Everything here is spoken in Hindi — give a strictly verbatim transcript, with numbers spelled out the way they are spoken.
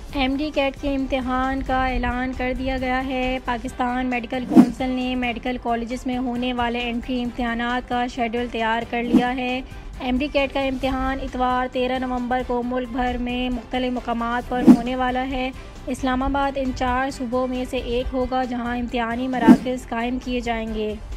एम डी कैट के इम्तिहान का ऐलान कर दिया गया है। पाकिस्तान मेडिकल कौंसिल ने मेडिकल कॉलेजेस में होने वाले एंट्री इम्तिहानात का शेड्यूल तैयार कर लिया है। एम डी कैट का इम्तिहान इतवार तेरह नवंबर को मुल्क भर में मुख्तलिफ मकामात पर होने वाला है। इस्लामाबाद इन चार सूबों में से एक होगा जहां इम्तिहानी मराकज़ कायम किए जाएंगे।